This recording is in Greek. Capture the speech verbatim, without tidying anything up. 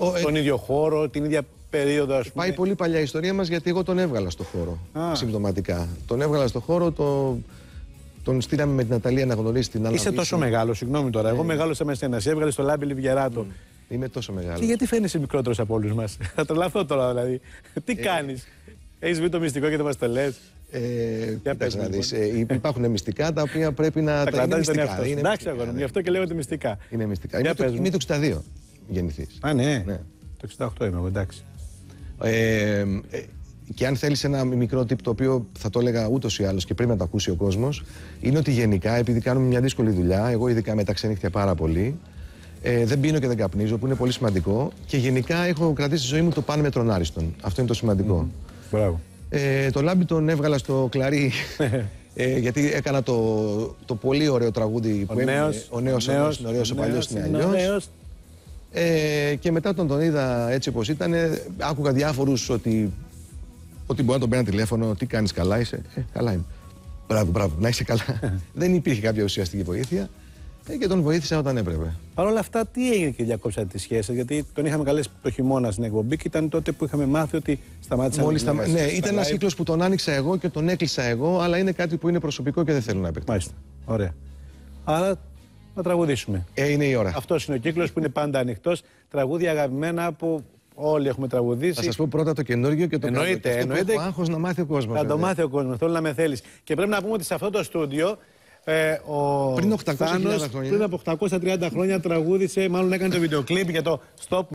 Ο, τον ε... ίδιο χώρο, την ίδια περίοδο, ας πούμε. Πάει πολύ παλιά η ιστορία μας γιατί εγώ τον έβγαλα στο χώρο. Α. Συμπτωματικά. Τον έβγαλα στο χώρο, το... τον στείλαμε με την Ναταλία να γνωρίσει την άλλη. Είσαι τόσο μεγάλο, συγγνώμη τώρα. Ε, εγώ μεγάλωσα με σένα. Σε έβγαλε στο Λάμπη Λιβιεράτο. Mm. Είμαι τόσο μεγάλο. Και γιατί φαίνεσαι μικρότερο από όλου μα. Θα τρελαθώ τώρα δηλαδή. Τι ε... κάνει. Έχει βρει το μυστικό και δεν μα το λε. Ε, κοίταξε να δεις, ε, υπάρχουν μυστικά τα οποία πρέπει να τα κρατάς τον εαυτό σου. Εντάξει, αγόρι μου, γι' αυτό και λέγονται μυστικά. Είναι μυστικά. Είμαι το, είμαι το εξήντα δύο γεννηθείς. Α, ναι. ναι. Το εξήντα οκτώ είμαι εγώ, εντάξει. Ε, ε, και αν θέλεις ένα μικρό τύπο το οποίο θα το έλεγα ούτως ή άλλως και πρέπει να το ακούσει ο κόσμος, είναι ότι γενικά, επειδή κάνουμε μια δύσκολη δουλειά, εγώ ειδικά με τα ξενύχτια πάρα πολύ, ε, δεν πίνω και δεν καπνίζω, που είναι πολύ σημαντικό, και γενικά έχω κρατήσει τη ζωή μου το παν με τον άριστον. Αυτό είναι το σημαντικό. Mm. Μπράβο. Ε, το Λάμπη τον έβγαλα στο κλαρί ε, γιατί έκανα το, το πολύ ωραίο τραγούδι που έμεινε. Ο νέος είναι ωραίος, ο παλιός είναι αλλιώς. Ε, και μετά τον τον είδα έτσι όπως ήταν, άκουγα διάφορους ότι, ότι μπορεί να τον παίρνει τηλέφωνο, τι κάνεις, καλά είσαι. Ε, καλά είμαι. Μπράβο, μπράβο, να είσαι καλά. Δεν υπήρχε κάποια ουσιαστική βοήθεια. Ε, και τον βοήθησα όταν έπρεπε. Παρ' όλα αυτά, τι έγινε και διακόψατε τη σχέση? Γιατί τον είχαμε καλέσει το χειμώνα στην εκπομπή και ήταν τότε που είχαμε μάθει ότι σταμάτησε. Μόλις σταμα... Ναι, ήταν ένα κύκλος που τον άνοιξα εγώ και τον έκλεισα εγώ, αλλά είναι κάτι που είναι προσωπικό και δεν θέλω να επεκτείνω. Μάλιστα. Ωραία. Άρα να τραγουδήσουμε. Ε, είναι η ώρα. Αυτός είναι ο κύκλος που είναι πάντα ανοιχτός. Τραγούδια αγαπημένα που όλοι έχουμε τραγουδήσει. Θα σας πω πρώτα το καινούργιο και το εννοείται, εννοείται. Έχω άγχος να μάθει ο κόσμος. Θα το μάθει ο κόσμος. Θέλω να με θέλεις. Και πρέπει να πούμε ότι σε αυτό το στούντιο. Ε, ο πριν, οκτακόσια Θάνος, χρόνια. πριν από οκτακόσια τριάντα χρόνια τραγούδισε, μάλλον έκανε το βιντεοκλίπ για το Stop